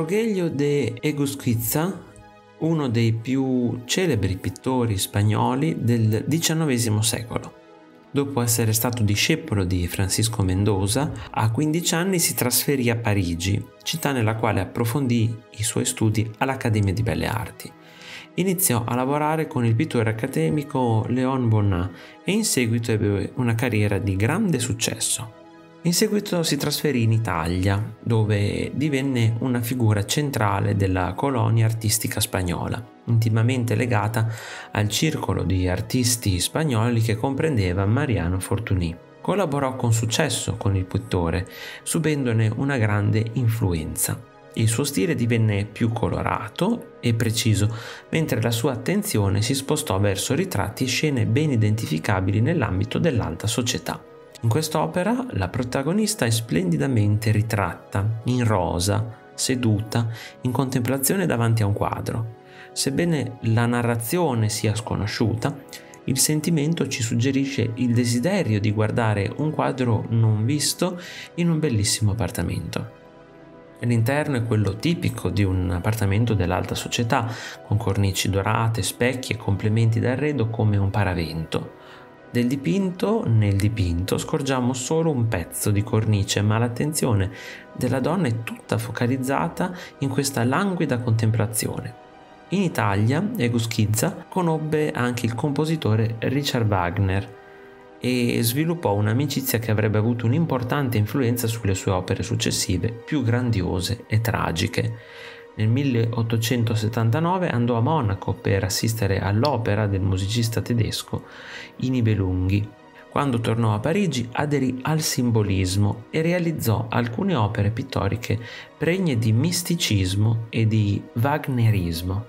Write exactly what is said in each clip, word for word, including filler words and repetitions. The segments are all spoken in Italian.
Rogelio de Egusquiza, uno dei più celebri pittori spagnoli del diciannovesimo secolo. Dopo essere stato discepolo di Francisco Mendoza, a quindici anni si trasferì a Parigi, città nella quale approfondì i suoi studi all'Accademia di Belle Arti. Iniziò a lavorare con il pittore accademico Léon Bonnat e in seguito ebbe una carriera di grande successo. In seguito si trasferì in Italia, dove divenne una figura centrale della colonia artistica spagnola, intimamente legata al circolo di artisti spagnoli che comprendeva Mariano Fortuny. Collaborò con successo con il pittore, subendone una grande influenza. Il suo stile divenne più colorato e preciso, mentre la sua attenzione si spostò verso ritratti e scene ben identificabili nell'ambito dell'alta società. In quest'opera la protagonista è splendidamente ritratta, in rosa, seduta, in contemplazione davanti a un quadro. Sebbene la narrazione sia sconosciuta, il sentimento ci suggerisce il desiderio di guardare un quadro non visto in un bellissimo appartamento. L'interno è quello tipico di un appartamento dell'alta società, con cornici dorate, specchi e complementi d'arredo come un paravento. Del dipinto, nel dipinto, scorgiamo solo un pezzo di cornice, ma l'attenzione della donna è tutta focalizzata in questa languida contemplazione. In Italia, Egusquiza conobbe anche il compositore Richard Wagner e sviluppò un'amicizia che avrebbe avuto un'importante influenza sulle sue opere successive, più grandiose e tragiche. Nel milleottocentosettantanove andò a Monaco per assistere all'opera del musicista tedesco I Nibelunghi. Quando tornò a Parigi aderì al simbolismo e realizzò alcune opere pittoriche pregne di misticismo e di wagnerismo.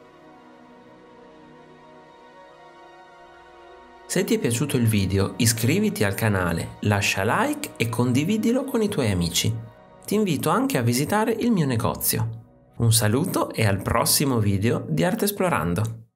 Se ti è piaciuto il video, iscriviti al canale, lascia like e condividilo con i tuoi amici. Ti invito anche a visitare il mio negozio. Un saluto e al prossimo video di Arte Esplorando!